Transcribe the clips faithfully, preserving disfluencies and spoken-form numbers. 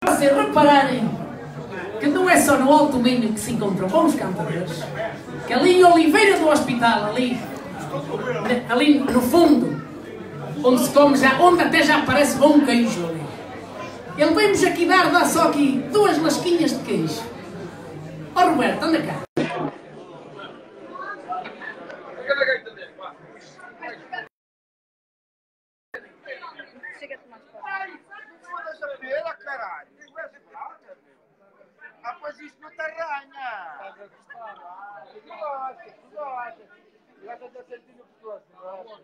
Vocês repararem que não é só no Alto Minho que se encontram bons cantadores, que ali em Oliveira do Hospital, ali, ali no fundo, onde se come já, onde até já parece bom queijo ali. Ele veio-nos aqui dar, dá só aqui duas lasquinhas de queijo. Ó Roberto, anda cá. Ah, pois isto não te arranha! Tu gostas, tu gostas! Gostas de sentir no pescoço, não gostas?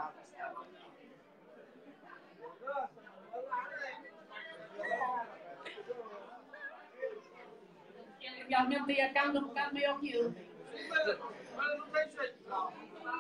Ele realmente tem a cama um bocado maior que eu. Mas não tem jeito, não.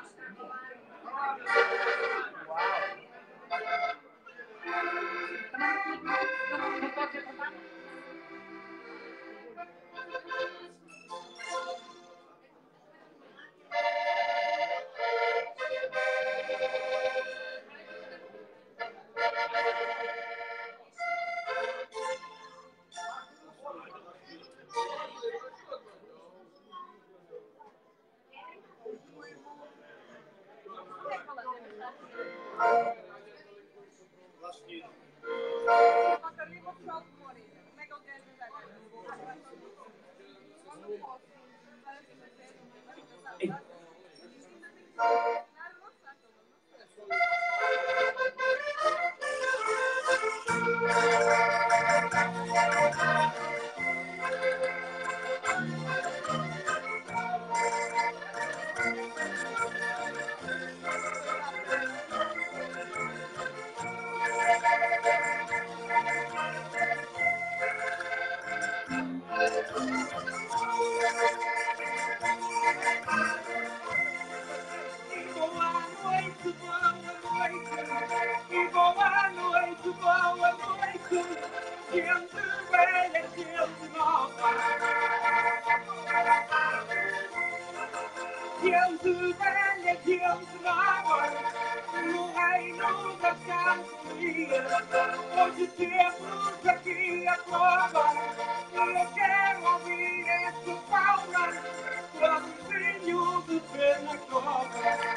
Gente velha, gente nova, no reino da cantoria, hoje temos aqui a prova, eu quero ouvir esse palmas, quadrinho de pena cova.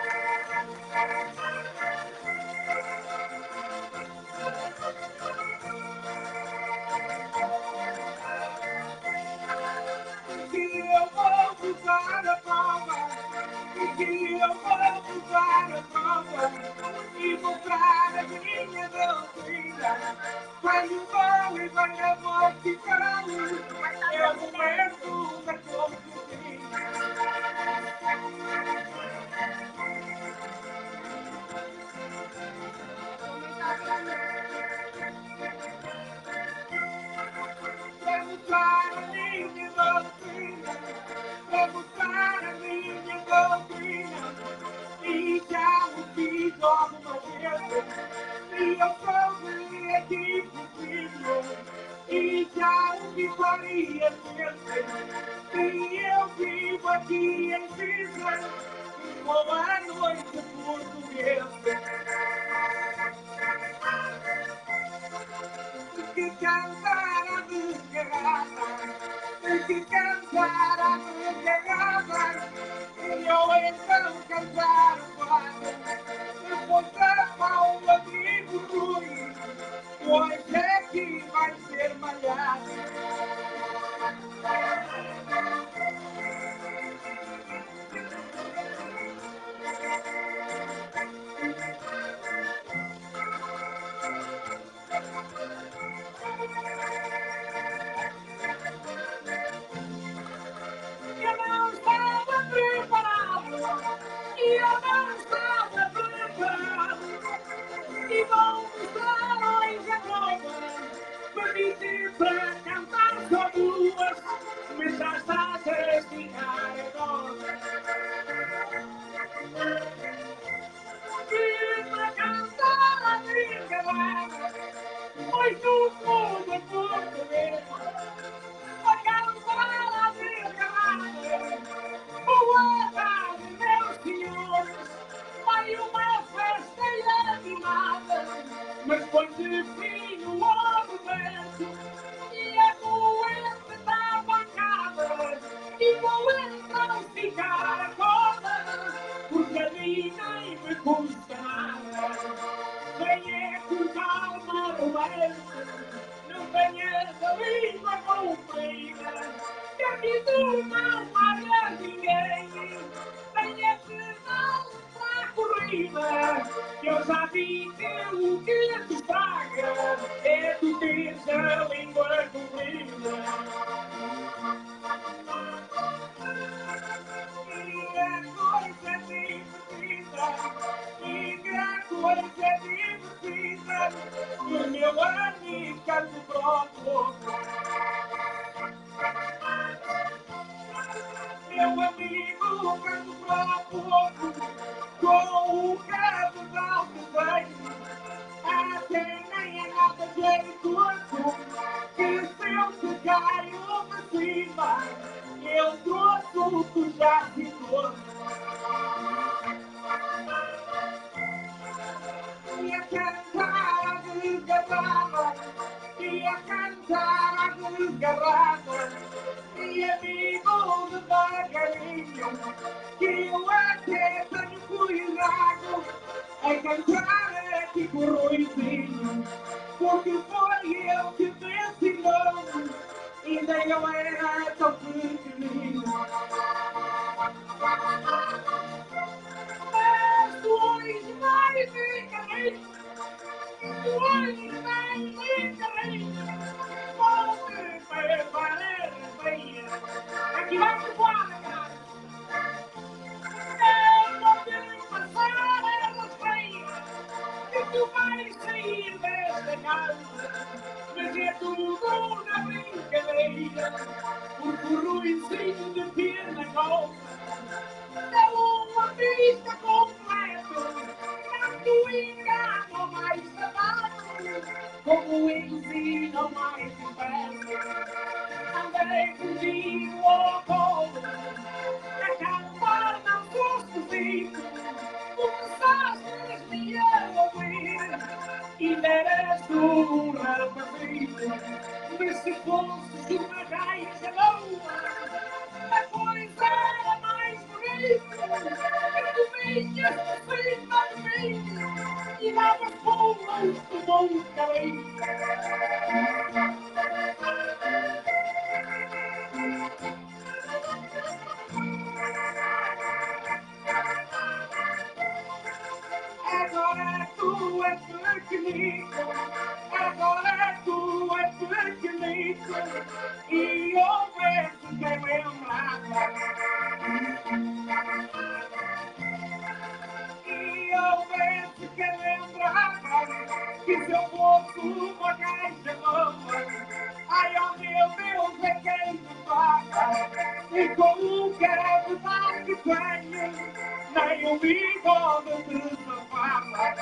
Eu vou usar a prova, e eu vou usar a prova, e mostrar a minha doutrina. Quando vou e vai a voz de caralho, é o momento da concluída. Vai mostrar a minha doutrina, vai mostrar a minha doutrina, e já o fiz alguma vez, e eu soube aqui possível, e já o que faria sempre, e eu vivo aqui em Pisa, boa noite portuguesa. Que cantar a desgarrada, que cantar a desgarrada, e eu então cantar o quadro, depois da palma de Rui, hoje é que vai ser malhado. Eu não estava preparado, e eu não estava preparado, e vou mostrar hoje a prova, permitir para cantar só duas, mas já está a terminar agora. E para cantar a minha balada, pois o mundo é português. Para cantar a minha balada, boa tarde, meus senhores, vai uma festa animada, mas quando fim o movimento, doente, não tenhas a língua comprida, que aqui tu não pagas ninguém, tenha que não para a corrida, que eu já vi que o que te paga é tu teres a língua comprida. E a coisa divertida, e a coisa divertida, o meu amigo canto próprio. Meu amigo canto próprio, com o cabedal que tenho, até nem é nada jeito, que se eu te caio de cima, eu trouxe o que já ficou. E a cantar a desgarrada, e a cantar a desgarrada, e amigo devagarinho, que eu até tenho cuidado a cantar aqui com o Ruizinho, porque foi ele que me ensinou, ainda eu era tão pequenino. Mas tu hoje vais de caminho, tu hoje vais de caminho, pode preparar bem, aqui vai por fora, cara. Eu não tenho passar elas bem, que tu vais sair desta casa, mas é tudo na brincadeira, porque o Ruizinho de perna costa é uma pista completa, tanto engano mais trabalho, como ensino mais inferno. Andei contigo ao colo, a cantar não foste esquisito, começaste-me a ouvir, e deras tu um rapazito, mas se fosses uma gaja boa, a coisa era mais bonita, que tu vinhas por cima de mim, e davas pulos como um cabelo. Agora tu és pequenito, agora tu és pequenito, e houvesse quem lembrava, e houvesse quem lembrava, que se eu fosse uma gaja boa, ai oh meu Deus é quem me paga, e com o cabedal que tenho, nem um bigode de safada.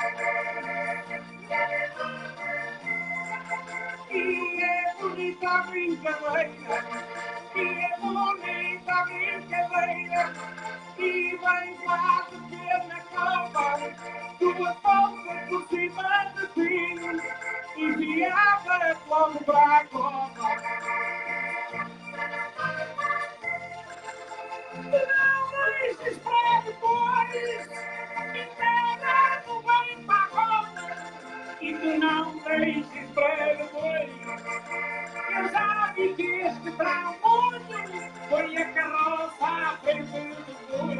E é bonita a brincadeira, e é bonita a brincadeira, e vem lá de ter na cova, duas voltas por cima de ti, e viava logo para a cova. Não deixes para depois, enterrado bem para a roda, e tu não deixes para depois. Eu já vi que este trambolho foi a carroça à frente do boi.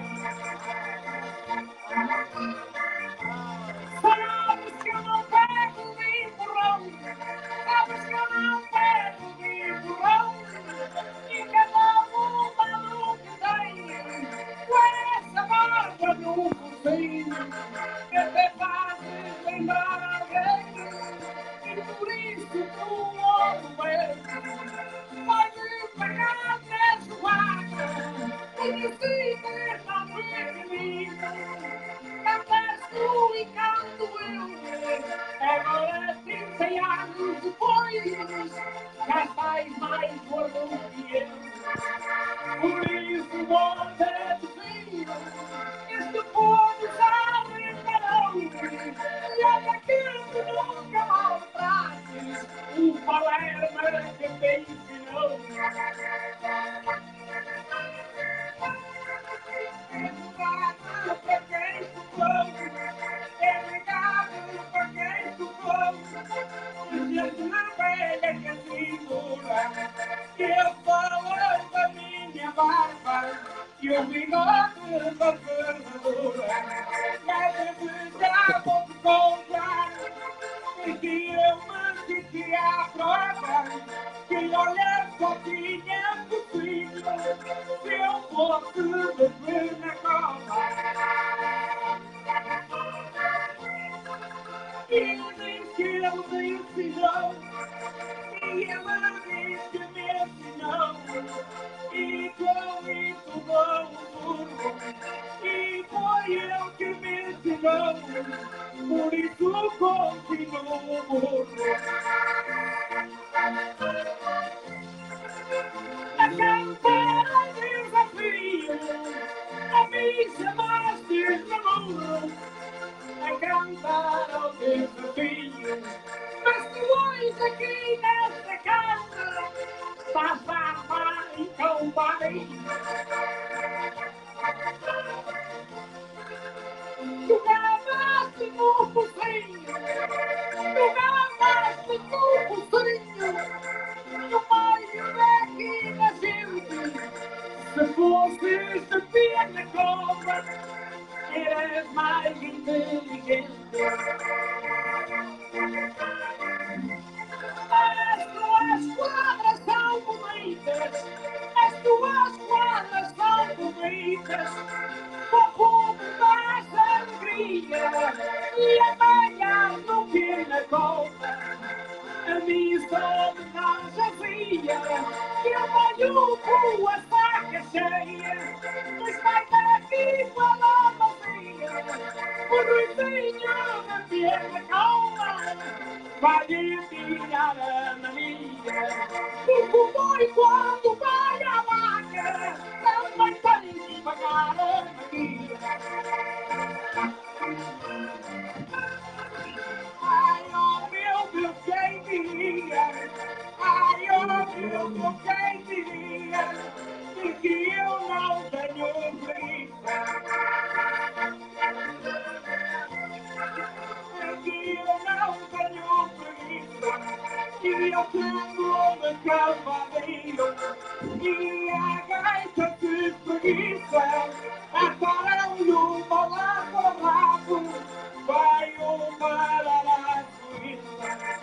Sabes que eu não pego de empurrão, sabes que eu não pego de empurrão, e cada uma no que tem, com essa barba no focinho, que até fazes lembrar alguém, e por isso tu logo és, pode pagar a joada, e decides não pequenino. Cantas tu e canto eu, agora trinta anos depois, já estás mais gordo que eu. Por isso, volta de vida, este povo já reparou, e olha que tu nunca maltrates o Palermo que te ensinou. É verdade para quem tu fosse, gente velha que segura. Eu falo da minha barba e o bigode da ferradura. Mas já vou te contar que eu me senti à prova, que olhar só tinha possível se eu fosse beber na cova. Ele diz que ele me ensinou, e ele diz que me ensinou, e com isso vou burro, e foi ele que me ensinou, por isso continuo burro. A cantar ao desafio, a mim chamaste no muro. A cantar ao desafio, mas tu és aqui nesta casa, pá, pá, pá, então vai. Tu gravaste no focinho, tu gravaste no focinho, no meio daqui da gente. Se fosses de pé na cova, eras mais inteligente. As tuas quadras são bonitas, as tuas quadras são bonitas, o povo dá alegria e amanhã no pé na cova. A mim só me dá jazia, eu molho com a saca cheia, mas vai daqui para a vazia, o ruizinho da minha calma vai lhe tirar a mania. O comboio quando vai à vaca também tem que pagar a mania. Ai, oh meu Deus, quem diria? Ai, oh meu Deus, quem diria? E que eu não tenho preguiça. E que eu não tenho preguiça. E eu tenho uma cavaleiro. E a gaita se preguiça. Agora o meu lado ao lado vai o parar a Suíça.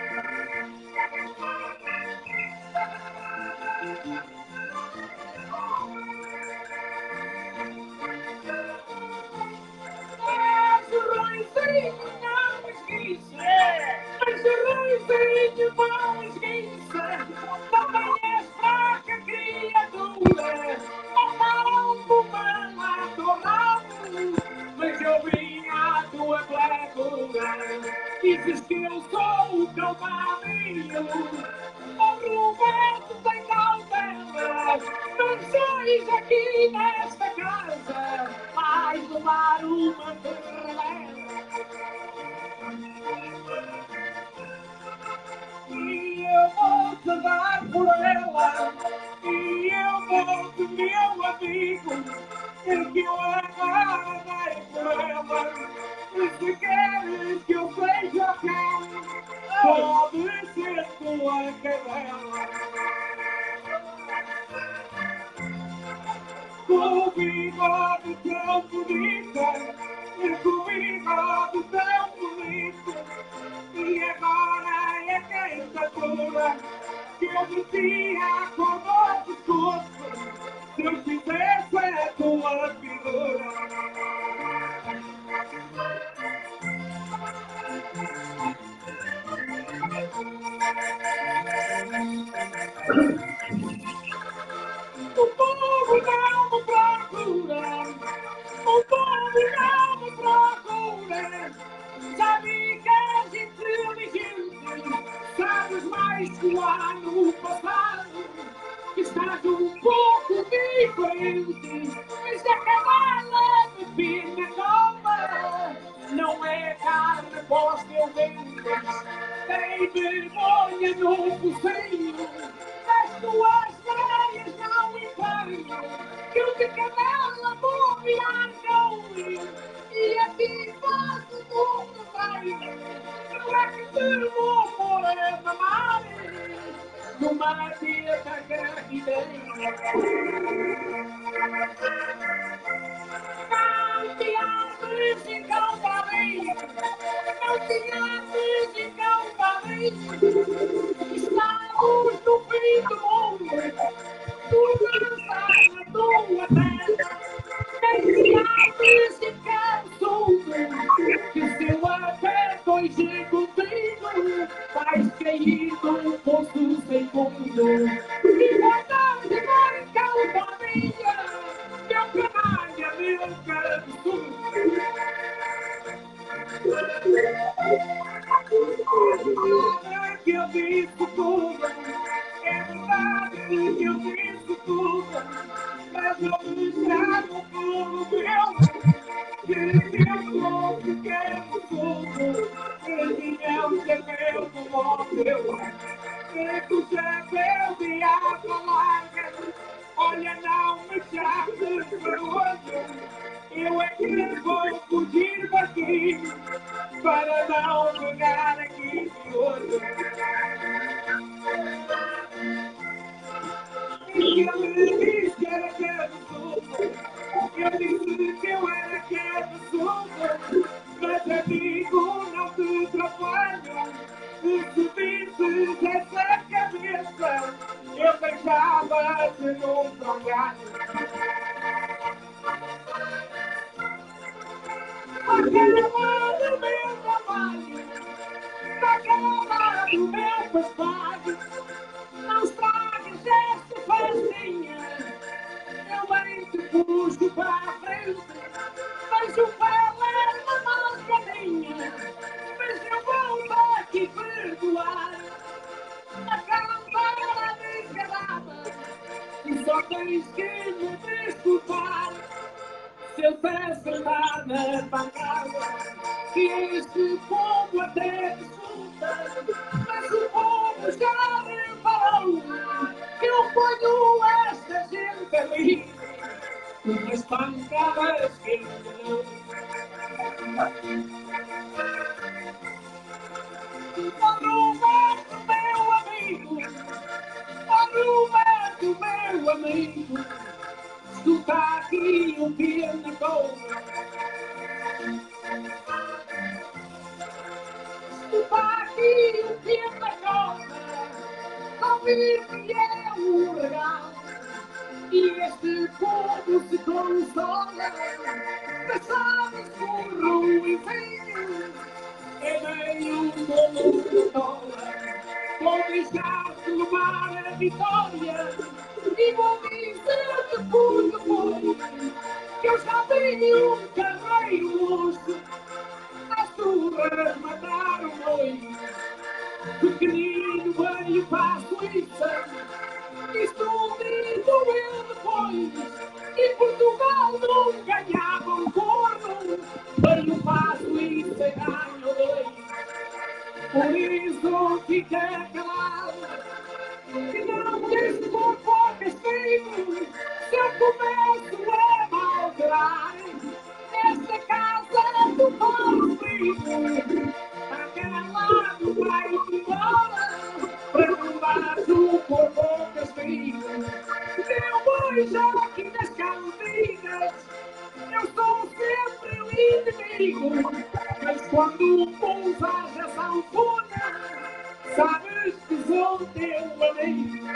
Mas o ruizinho não esguiça, mas o ruizinho não esguiça, também és fraca criatura, mataram uma lá do ramo, mas eu vim à tua blancura, dizes que eu sou o teu marido, o Roberto tem cautela, não sais aqui nesta casa, vais levar uma terrela. E eu vou te dar por ela, e eu vou te, meu amigo, e que eu agora dei por ela. E se queres que eu seja cão, pode ser tua cadela. Com o bigode tão bonita, e com o bigode tão bonita, e agora é queima-toura que eu metia com o pescoço, se eu fizesse a tua figura. O povo não me procura, o povo não me procura, sabe que és inteligente, sabes mais que lá no passado, que estás um pouco diferente, mas a cadela de pina cova não é carne para os teus dentes, tem vergonha no focinho, das tuas veias não empenho, que eu de cadela vou virar couve, e a ti faço tudo bem, não é que te vou pôr a planeta gravidez. Não te abres e não barris, não te abres e não barris. Estamos no fim do mundo, tu lanças na tua terra. Nem te abres e canso, que se eu aperto hoje contigo, vais cair num poço sem fundo. E voltamos de mar em calmaria, meu canalha, meu canso. É que eu disse tudo, é verdade que eu disse tudo, mas eu me estrago pelo meu. Que eu louco quero tudo, que é o chapéu do móvel, que o chapéu de água larga, olha não me chames barulho, eu é que vou fugir daqui, para não pegar aqui de olho. E eu lhe disse que era que era tudo. Eu disse que eu era que era tudo, mas amigo, não te atrapalho. Se subisses essa cabeça, eu deixava-te num trabalho. Acaba do meu trabalho, acaba do meu trabalho, não estragues esta festinha. Eu bem te puxo para a frente, mas o pé leva mais caminha. Mas eu vou aqui perdoar a cantar desgarrada. Tu só tens que me desculpar se eu te acertar na pancada. Que este povo até te escuta, mas o povo já reparou que eu ponho esta gente ali umas pancadas que eu não. Oh, Roberto, meu amigo, oh, Roberto, meu amigo, tu tá aqui um dia na boa. Tu tá aqui um dia na boa, ouvir que é um regalo. E este povo se consola, passados por ruizinho, é meio um bolo de dólar. Vou deixar-te levar a vitória e vou dizer-te por depois que eu já tenho um carreiro moço, as turras mataram boi. Pequenino veio para a Suíça, escondido eu depois, e Portugal não ganhava um corno, veio para a Suíça e ganhou dois. Por isso fica calado, que não deixe por poucas castigo, se eu começo a malgerar, nesta casa do povo frio, está calado, vai-te embora, para não dar tu por poucas castigo. Meu boi já aqui nas cantigas, eu sou sempre o inimigo, mas quando pousas a sanfona, sabes que sou teu amigo.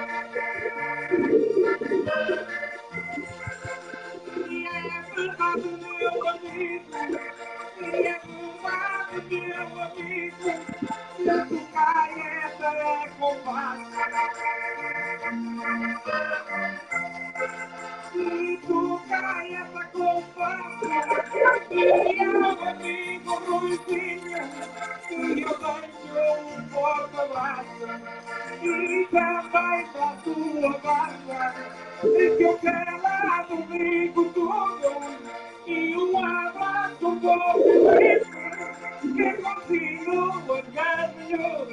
E é verdade, meu amigo, e é verdade, meu amigo, se tu cai essa conversa. Se tu cai essa conversa, e é o amigo Ruizinho, e eu deixo um forte abraço, e também para a tua barba, e que eu quero lá domingo todo, e um abraço um pouco rico, que continua ganhando.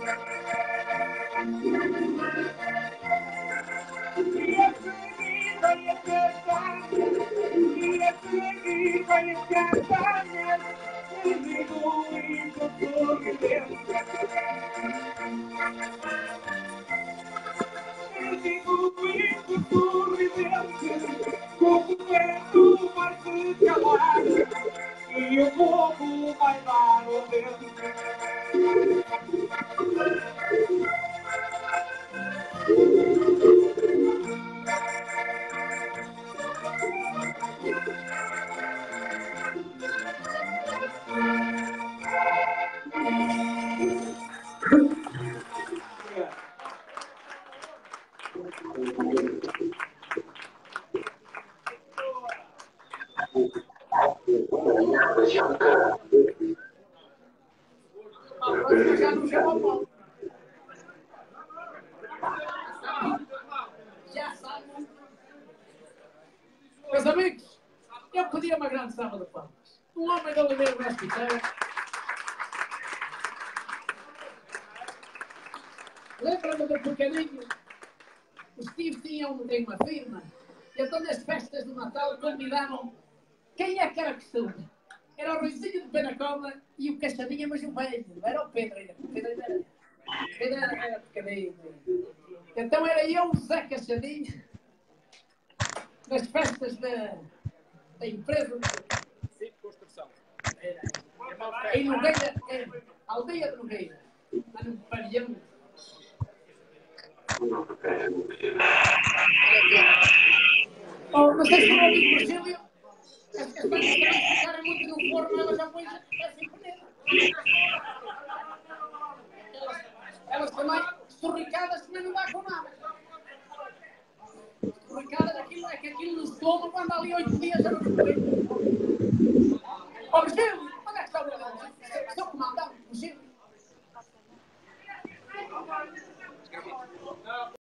E a seguir vai a castanha, e a seguir vai a castanha, e digo isso por dentro. digo isso sorridente, o governo vai se calar e o povo vai dar o dente. Já não chamou Paulo. Já sabe. Meus amigos, eu pedi uma grande salva de palmas. Um homem da Oliveira do Hospital. Lembra-me do pequenino? O Steve tinha um, tem uma firma. E então nas festas do Natal convidavam. Quem é que era costume? Era o Ruizinho de Penacoma e o Caixadinha, mas o velho. Era o Pedro ainda. O Pedro ainda era. O Pedro era, era pequenino. Então era eu, o Zé Caixadinha, nas festas da, da empresa. Sim, de construção. Era. Em Nogueira, é, aldeia de Nogueira. Lá no pavilhão. Oh, não sei se não ouvi por Sílvio. As castanhas também ficaram muito no forno, elas já põem assim por dentro. Elas, elas também, esturricadas, também não dá com nada. Esturricadas, aquilo, é que aquilo no estômago, quando há ali oito dias, já não se põe. Ó, Virgílio!